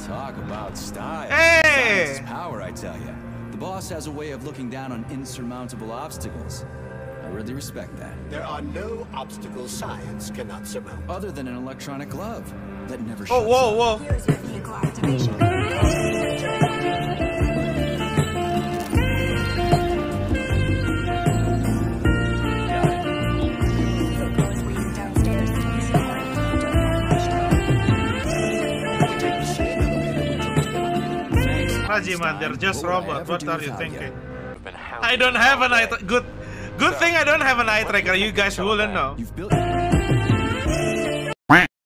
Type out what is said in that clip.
Talk about style. Hey! Science is power, I tell you. The boss has a way of looking down on insurmountable obstacles. I really respect that. There are no obstacles science cannot surmount. Other than an electronic glove that never Oh, shuts whoa, up. whoa. Here's your vehicle activation. Vehicle is waiting downstairs. Take the same elevator we took. Thanks, Hajiman, they're just What would I robots. ever What do are you without thinking? We've been I don't have an eye. Good thing I don't have an eye tracker. You guys wouldn't know. You've built.